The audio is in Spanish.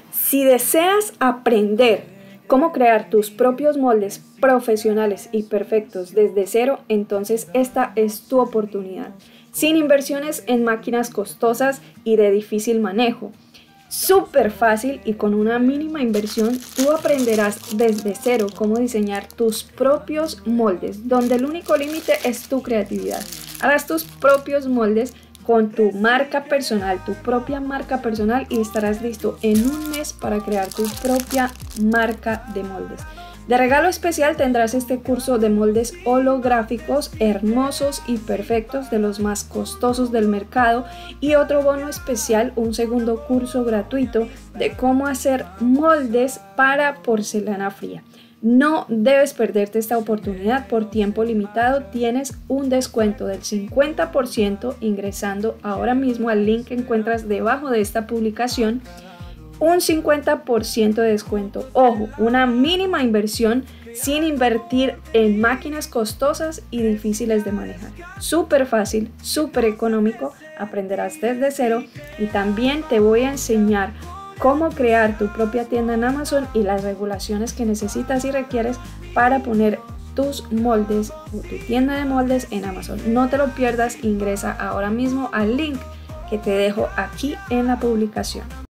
Si deseas aprender cómo crear tus propios moldes profesionales y perfectos desde cero, entonces esta es tu oportunidad. Sin inversiones en máquinas costosas y de difícil manejo. Súper fácil y con una mínima inversión, tú aprenderás desde cero cómo diseñar tus propios moldes, donde el único límite es tu creatividad. Harás tus propios moldes con tu marca personal, tu propia marca personal, y estarás listo en un mes para crear tu propia marca de moldes. De regalo especial tendrás este curso de moldes holográficos hermosos y perfectos, de los más costosos del mercado, y otro bono especial, un segundo curso gratuito de cómo hacer moldes para porcelana fría. No debes perderte esta oportunidad. Por tiempo limitado tienes un descuento del 50% ingresando ahora mismo al link que encuentras debajo de esta publicación. Un 50% de descuento. Ojo, una mínima inversión sin invertir en máquinas costosas y difíciles de manejar. Súper fácil, súper económico, aprenderás desde cero y también te voy a enseñar cómo crear tu propia tienda en Amazon y las regulaciones que necesitas y requieres para poner tus moldes o tu tienda de moldes en Amazon. No te lo pierdas, ingresa ahora mismo al link que te dejo aquí en la publicación.